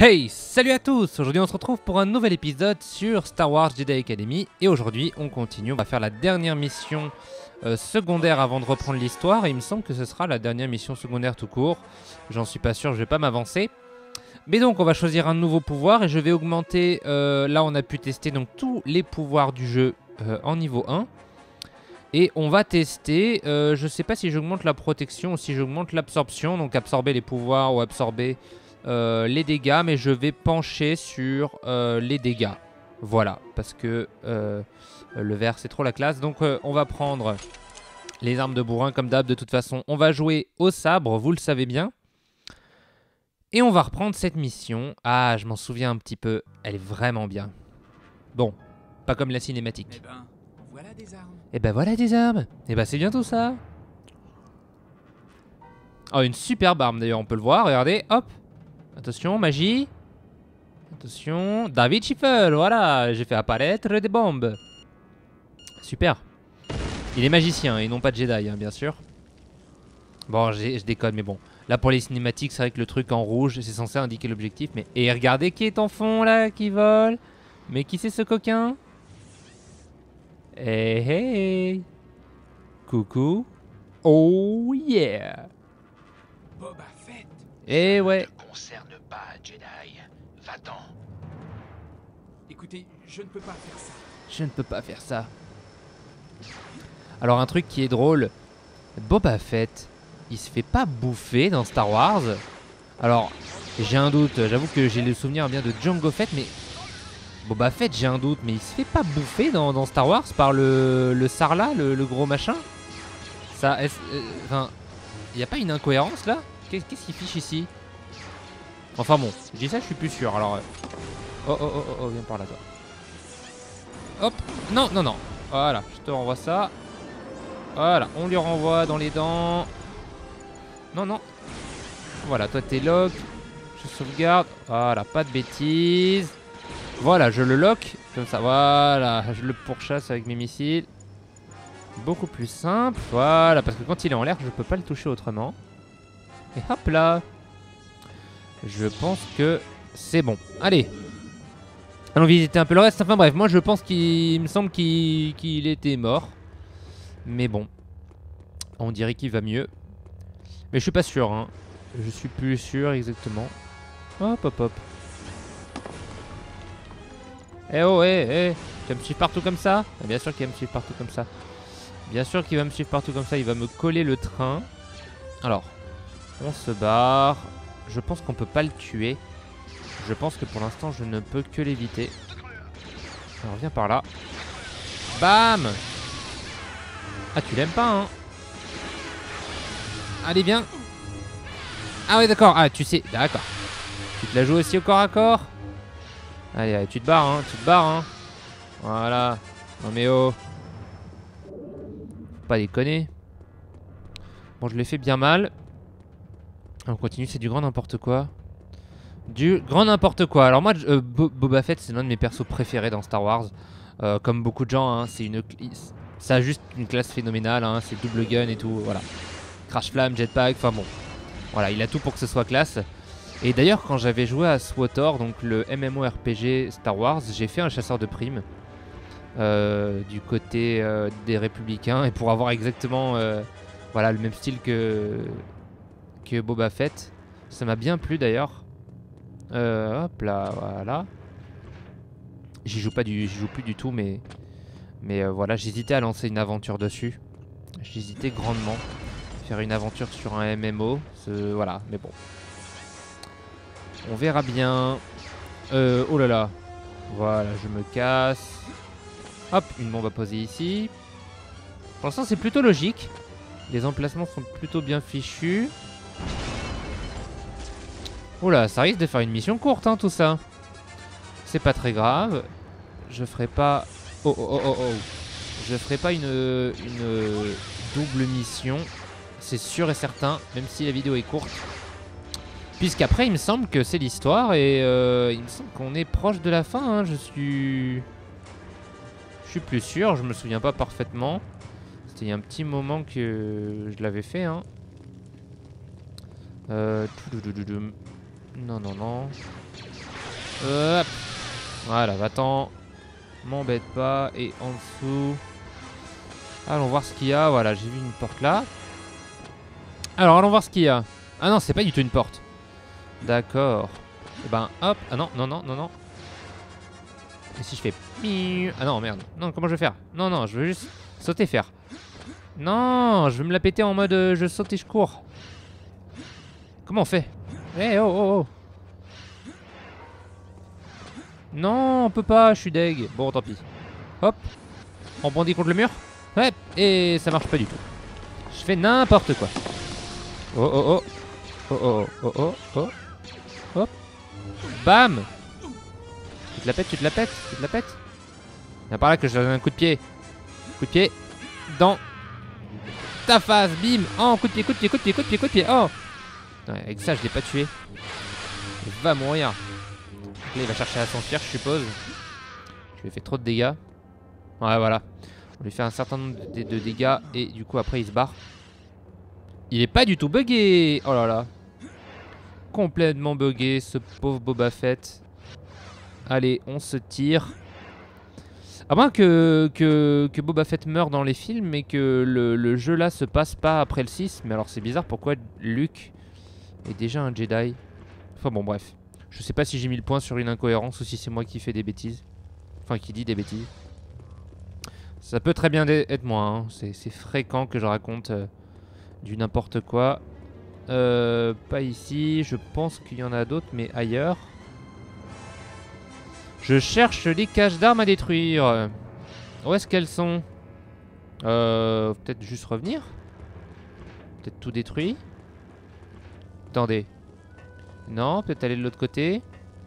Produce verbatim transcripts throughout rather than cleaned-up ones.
Hey, salut à tous! Aujourd'hui on se retrouve pour un nouvel épisode sur Star Wars Jedi Academy. Et aujourd'hui on continue, on va faire la dernière mission euh, secondaire avant de reprendre l'histoire. Et il me semble que ce sera la dernière mission secondaire tout court. J'en suis pas sûr, je vais pas m'avancer. Mais donc on va choisir un nouveau pouvoir et je vais augmenter, euh, là on a pu tester donc tous les pouvoirs du jeu euh, en niveau un. Et on va tester, euh, je sais pas si j'augmente la protection ou si j'augmente l'absorption. Donc absorber les pouvoirs ou absorber euh, les dégâts. Mais je vais pencher sur euh, les dégâts. Voilà, parce que euh, le vert c'est trop la classe. Donc euh, on va prendre les armes de bourrin comme d'hab. De toute façon on va jouer au sabre, vous le savez bien. Et on va reprendre cette mission. Ah, je m'en souviens un petit peu, elle est vraiment bien. Bon, pas comme la cinématique. Eh ben, voilà des armes. Et ben voilà des armes. Et ben c'est bientôt ça. Oh, une superbe arme d'ailleurs, on peut le voir, regardez, hop. Attention, magie. Attention, David Schiffer, voilà, j'ai fait apparaître des bombes. Super. Il est magicien et non pas Jedi, hein, bien sûr. Bon, je déconne, mais bon. Là pour les cinématiques, c'est vrai que le truc en rouge, c'est censé indiquer l'objectif. Mais et regardez qui est en fond là, qui vole. Mais qui c'est ce coquin? Hey hey. Coucou. Oh yeah. Boba Fett. Eh ouais. Ne concerne pas Jedi. Va-t'en. Écoutez, je ne peux pas faire ça. Je ne peux pas faire ça. Alors un truc qui est drôle, Boba Fett, il se fait pas bouffer dans Star Wars. Alors j'ai un doute, j'avoue que j'ai le souvenir bien de Jango Fett, mais Boba Fett j'ai un doute, mais il se fait pas bouffer dans, dans Star Wars par le, le Sarla, le, le gros machin. Ça, enfin, il y a pas une incohérence là? Qu'est-ce qu'il fiche ici? Enfin bon, je dis ça, je suis plus sûr. Alors, euh... oh oh oh oh oh, viens par là toi. Hop, non non non. Voilà, je te renvoie ça. Voilà, on lui renvoie dans les dents. Non non. Voilà, toi t'es lock. Je sauvegarde. Voilà, pas de bêtises. Voilà, je le lock. Comme ça, voilà. Je le pourchasse avec mes missiles. Beaucoup plus simple. Voilà, parce que quand il est en l'air, je peux pas le toucher autrement. Et hop là. Je pense que c'est bon. Allez. Allons visiter un peu le reste. Enfin bref, moi je pense qu'il me semble qu'il qu'il était mort. Mais bon. On dirait qu'il va mieux. Mais je suis pas sûr, hein. Je suis plus sûr exactement. Hop hop hop. Eh oh, eh, eh. Tu vas me suivre partout comme ça? Bien sûr qu'il va me suivre partout comme ça. Bien sûr qu'il va me suivre partout comme ça. Il va me coller le train. Alors, on se barre. Je pense qu'on peut pas le tuer. Je pense que pour l'instant, je ne peux que l'éviter. Alors, viens par là. Bam! Ah, tu l'aimes pas, hein? Allez, viens. Ah ouais, d'accord. Ah, tu sais. D'accord. Tu te la joues aussi au corps à corps? Allez, allez, tu te barres, hein. Tu te barres, hein. Voilà. Non, mais oh. Faut pas déconner. Bon, je l'ai fait bien mal. On continue, c'est du grand n'importe quoi. Du grand n'importe quoi. Alors moi, euh, Bo Boba Fett, c'est l'un de mes persos préférés dans Star Wars. Euh, comme beaucoup de gens, hein, c'est une, ça a juste une classe phénoménale. Hein, c'est double gun et tout. Voilà. Crash flamme, jetpack. Enfin bon. Voilà, il a tout pour que ce soit classe. Et d'ailleurs, quand j'avais joué à SWTOR, donc le MMORPG Star Wars, j'ai fait un chasseur de primes euh, du côté euh, des Républicains, et pour avoir exactement, euh, voilà, le même style que que Boba Fett. Ça m'a bien plu d'ailleurs. Euh, hop là, voilà. J'y joue pas du, j'y joue plus du tout, mais mais euh, voilà, j'hésitais à lancer une aventure dessus. J'hésitais grandement faire une aventure sur un M M O. Voilà, mais bon, on verra bien. Euh, oh là là, voilà, je me casse. Hop, une bombe à poser ici. Pour l'instant, c'est plutôt logique. Les emplacements sont plutôt bien fichus. Oula, ça risque de faire une mission courte, hein, tout ça. C'est pas très grave. Je ferai pas... Oh, oh, oh, oh, oh. Je ferai pas une, une double mission. C'est sûr et certain, même si la vidéo est courte. Puisqu'après, il me semble que c'est l'histoire. Et euh, il me semble qu'on est proche de la fin, hein. Je suis... Je suis plus sûr, je me souviens pas parfaitement. C'était il y a un petit moment que je l'avais fait, hein. Euh... Non, non, non. Hop. Voilà, va-t'en. M'embête pas. Et en dessous. Allons voir ce qu'il y a. Voilà, j'ai vu une porte là. Alors, allons voir ce qu'il y a. Ah non, c'est pas du tout une porte. D'accord. Et ben, hop. Ah non, non, non, non, non. Et si je fais... Ah non, merde. Non, comment je vais faire? Non, non, je veux juste sauter, faire. Non, je veux me la péter en mode euh, je saute et je cours. Comment on fait? Eh hey, oh, oh, oh. Non, on peut pas, je suis deg. Bon, tant pis. Hop. On bondit contre le mur. Ouais, et ça marche pas du tout. Je fais n'importe quoi. Oh, oh, oh. Oh, oh, oh, oh, oh. Hop. Bam. Tu te la pètes, tu te la pètes, tu te la pètes. Viens par là que je donne un coup de pied. Coup de pied. Dans ta face, bim. Oh, coup de pied, coup de pied, coup de pied, coup de pied, coup de pied. Oh. Ouais, avec ça, je l'ai pas tué. Il va mourir. Donc là, il va chercher à s'enfuir, je suppose. Je lui ai fait trop de dégâts. Ouais, voilà. On lui fait un certain nombre de, de dégâts. Et du coup, après, il se barre. Il est pas du tout buggé. Oh là là. Complètement buggé, ce pauvre Boba Fett. Allez, on se tire. À moins que, que, que Boba Fett meure dans les films, mais que le, le jeu là se passe pas après le six. Mais alors, c'est bizarre, pourquoi Luke est déjà un Jedi? Enfin bon, bref. Je sais pas si j'ai mis le point sur une incohérence ou si c'est moi qui fais des bêtises. Enfin, qui dit des bêtises. Ça peut très bien être moi, hein. C'est fréquent que je raconte euh, du n'importe quoi. Euh, pas ici, je pense qu'il y en a d'autres, mais ailleurs. Je cherche les caches d'armes à détruire. Où est-ce qu'elles sont? Euh, peut-être juste revenir? Peut-être tout détruit? Attendez. Non, peut-être aller de l'autre côté.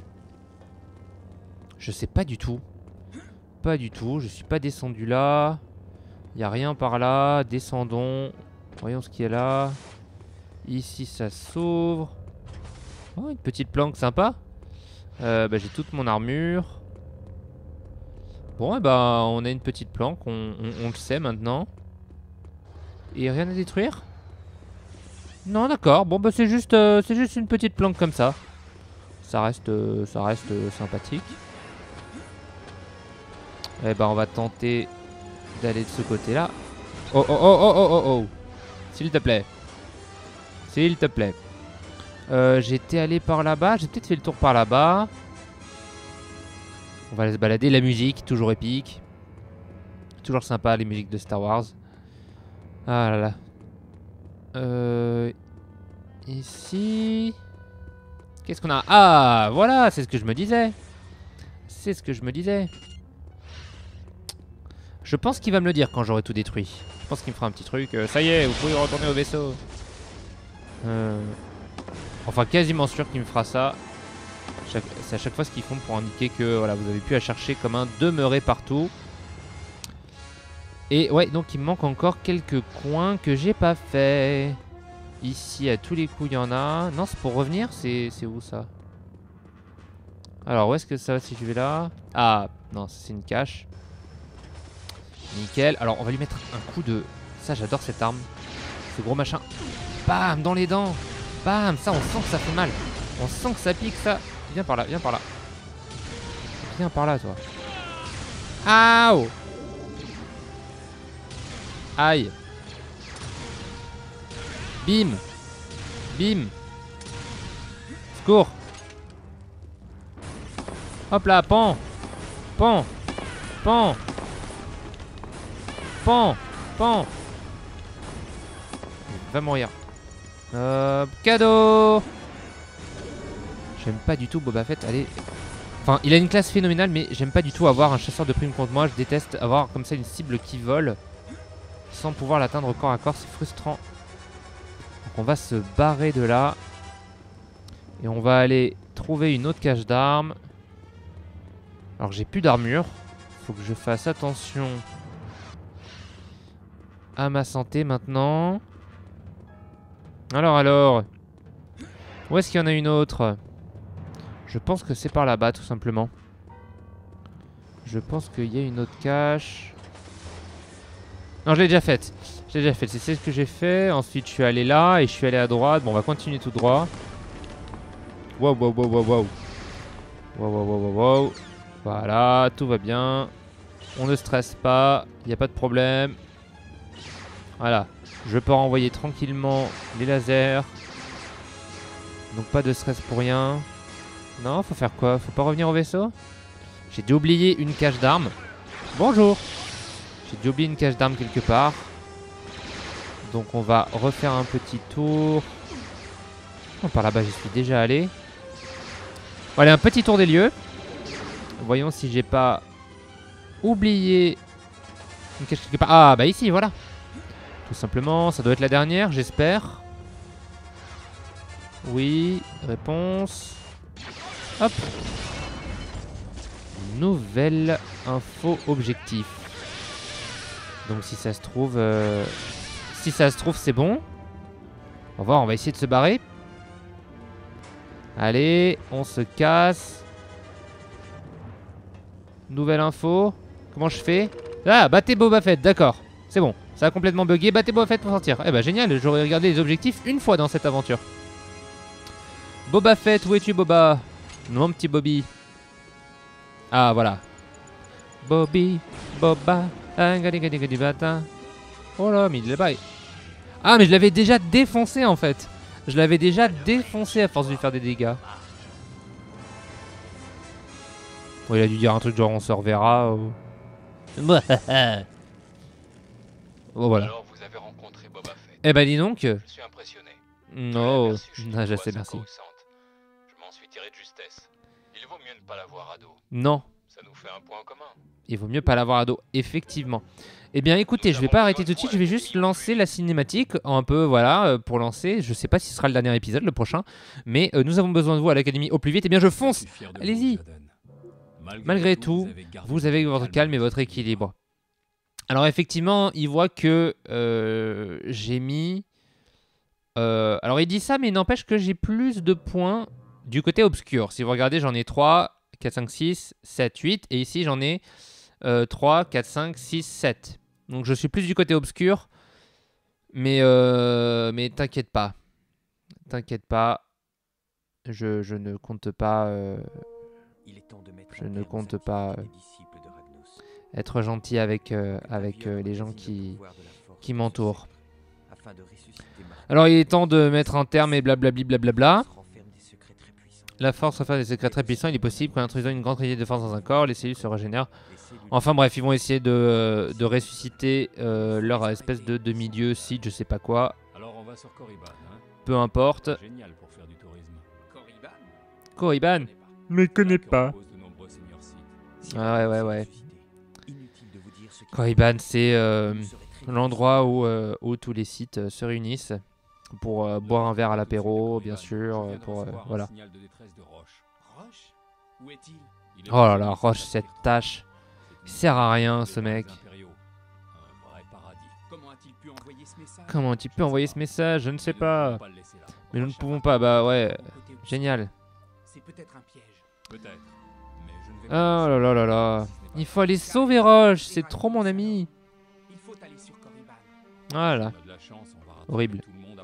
Je sais pas du tout. Pas du tout, je suis pas descendu là. Il n'y a rien par là. Descendons. Voyons ce qu'il y a là. Ici ça s'ouvre. Oh, une petite planque sympa. euh, bah, J'ai toute mon armure. Bon, et bah on a une petite planque. On, on, on le sait maintenant. Et rien à détruire? Non, d'accord. Bon, bah c'est juste, euh, c'est juste une petite planque comme ça. Ça reste, euh, ça reste euh, sympathique. Et bah on va tenter d'aller de ce côté-là. Oh, oh, oh, oh, oh, oh, oh. S'il te plaît. S'il te plaît. Euh, J'étais allé par là-bas. J'ai peut-être fait le tour par là-bas. On va aller se balader. La musique, toujours épique. Toujours sympa, les musiques de Star Wars. Ah là là. Euh, ici. Qu'est-ce qu'on a? Ah, voilà, c'est ce que je me disais. C'est ce que je me disais. Je pense qu'il va me le dire quand j'aurai tout détruit. Je pense qu'il me fera un petit truc. Euh, ça y est, vous pouvez retourner au vaisseau. Euh... Enfin, quasiment sûr qu'il me fera ça. Chaque... C'est à chaque fois ce qu'ils font pour indiquer que voilà, vous avez pu à chercher comme un demeuré partout. Et ouais, donc il me manque encore quelques coins que j'ai pas fait. Ici, à tous les coups, il y en a. Non, c'est pour revenir? C'est où ça? Alors, où est-ce que ça va si je vais là? Ah, non, c'est une cache. Nickel. Alors, on va lui mettre un coup de... Ça, j'adore cette arme. Ce gros machin. Bam, dans les dents. Bam, ça, on sent que ça fait mal. On sent que ça pique, ça. Viens par là, viens par là. Viens par là, toi. Aouh. Aïe. Bim. Bim. Secours. Hop là, pan. Pan. Pan. Pan. Pan. Il va mourir. Euh, cadeau. J'aime pas du tout Boba Fett. Allez. Enfin, il a une classe phénoménale, mais j'aime pas du tout avoir un chasseur de primes contre moi. Je déteste avoir comme ça une cible qui vole sans pouvoir l'atteindre corps à corps. C'est frustrant. Donc on va se barrer de là. Et on va aller trouver une autre cache d'armes. Alors j'ai plus d'armure. Faut que je fasse attention à ma santé maintenant. Alors alors. Où est-ce qu'il y en a une autre? Je pense que c'est par là-bas tout simplement. Je pense qu'il y a une autre cache. Non, je l'ai déjà faite. Je l'ai déjà faite. C'est ce que j'ai fait. Ensuite je suis allé là et je suis allé à droite. Bon, on va continuer tout droit. Wow, wow, wow, wow, wow. Wow, wow, wow, wow, wow. Voilà, tout va bien. On ne stresse pas, il n'y a pas de problème. Voilà, je peux renvoyer tranquillement les lasers. Donc pas de stress pour rien. Non, faut faire quoi? Faut pas revenir au vaisseau? J'ai dû oublier une cache d'armes. Bonjour. J'ai dû oublier une cache d'armes quelque part. Donc on va refaire un petit tour. Oh, par là-bas, j'y suis déjà allé. Voilà, un petit tour des lieux. Voyons si j'ai pas oublié une cache quelque part. Ah, bah ici, voilà. Tout simplement, ça doit être la dernière, j'espère. Oui, réponse. Hop. Nouvelle info objectif. Donc si ça se trouve... Euh... Si ça se trouve, c'est bon. On va voir, on va essayer de se barrer. Allez, on se casse. Nouvelle info. Comment je fais? Ah, battez Boba Fett, d'accord. C'est bon, ça a complètement bugué. Battez Boba Fett pour sortir. Eh bah génial, j'aurais regardé les objectifs une fois dans cette aventure. Boba Fett, où es-tu Boba? Mon petit Bobby. Ah voilà. Bobby, Boba. Oh là, mais il est bye. Ah mais je l'avais déjà défoncé en fait. Je l'avais déjà défoncé à force de lui faire des dégâts. Bon, il a dû dire un truc genre on se reverra. Ou... bon voilà. Alors vous avez rencontré Boba Fett. Eh ben dis donc. Je suis impressionné. Non, ah, je sais, merci. Je m'en suis tiré de justesse. Il vaut mieux ne pas l'avoir à dos. Non. Ça nous fait un point commun. Il vaut mieux pas l'avoir à dos, effectivement. Eh bien écoutez, je vais pas arrêter tout de suite, je vais juste lancer la cinématique un peu, voilà, euh, pour lancer. Je sais pas si ce sera le dernier épisode, le prochain, mais euh, nous avons besoin de vous à l'académie au plus vite. Eh bien je fonce. Allez-y. Malgré tout, vous avez votre calme et votre équilibre. Alors effectivement, il voit que euh, j'ai mis... Euh, alors il dit ça, mais il n'empêche que j'ai plus de points du côté obscur. Si vous regardez, j'en ai trois, quatre, cinq, six, sept, huit. Et ici, j'en ai euh, trois, quatre, cinq, six, sept. Donc je suis plus du côté obscur. Mais, euh, mais t'inquiète pas. T'inquiète pas. Je, je ne compte pas... Euh, je ne compte pas euh, être gentil avec, euh, avec euh, les gens qui, qui m'entourent. Alors il est temps de mettre un terme et blablabli blablabla. La force renferme des secrets très puissants. Il est possible qu'en introduisant une grande quantité de force dans un corps, les cellules se régénèrent. Enfin bref, ils vont essayer de, de ressusciter euh, leur espèce de demi-dieu, site, je sais pas quoi. Alors on va sur Korriban, hein. Peu importe. Génial pour faire du tourisme. Korriban? Korriban. Mais connais pas. Ah ouais ouais ouais. Korriban, c'est euh, l'endroit où, euh, où tous les sites euh, se réunissent pour euh, boire un verre à l'apéro, bien sûr. Euh, pour euh, voilà. Roche? Où est-il? Oh là là, Roche, cette tâche. Il sert à rien, ce mec. Comment a-t-il pu envoyer ce message? Comment tu peux envoyer ce message? Je ne sais pas. Mais nous ne pouvons pas. Bah ouais. Génial. C'est peut-être un piège. Peut-être. Oh là là là là. Il faut aller sauver Roche. C'est trop mon ami. Il faut aller sur Korriban. Voilà. Horrible.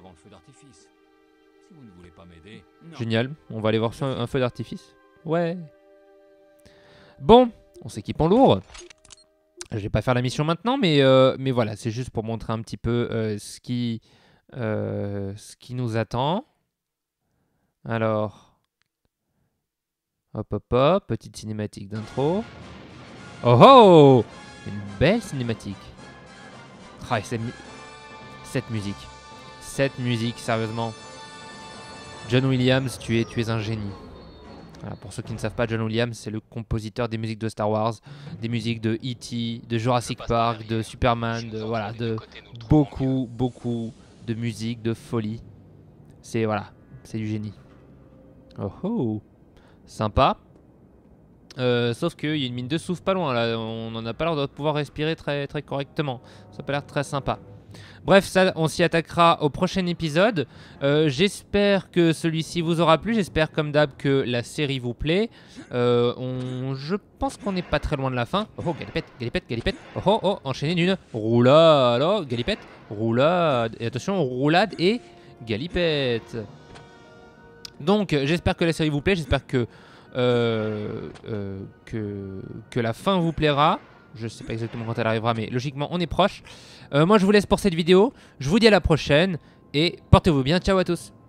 Génial. On va aller voir un feu d'artifice. Ouais. Bon. On s'équipe en lourd. Je vais pas faire la mission maintenant, mais, euh, mais voilà. C'est juste pour montrer un petit peu euh, ce, qui, euh, ce qui nous attend. Alors... Hop hop hop, petite cinématique d'intro. Oh oh! Une belle cinématique. Ah, et cette, mu cette musique. Cette musique, sérieusement. John Williams, tu es, tu es un génie. Voilà, pour ceux qui ne savent pas, John Williams, c'est le compositeur des musiques de Star Wars, des musiques de E T, de Jurassic Park, de Superman, de, voilà, de beaucoup, beaucoup de musique, de folie. C'est, voilà, c'est du génie. Oh oh! Sympa. Euh, sauf qu'il y a une mine de souffle pas loin là. On n'en a pas l'air de pouvoir respirer très, très correctement. Ça n'a pas l'air très sympa. Bref, ça, on s'y attaquera au prochain épisode. Euh, J'espère que celui-ci vous aura plu. J'espère comme d'hab que la série vous plaît. Euh, on, je pense qu'on n'est pas très loin de la fin. Oh, oh, galipette, galipette, galipette. Oh, oh, oh, enchaîné d'une roulade. Alors, galipette, roulade. Et attention, roulade et galipette. Donc, j'espère que la série vous plaît. J'espère que euh, euh, que, que la fin vous plaira. Je sais pas exactement quand elle arrivera, mais logiquement on est proche. Euh, moi je vous laisse pour cette vidéo. Je vous dis à la prochaine et portez-vous bien. Ciao à tous.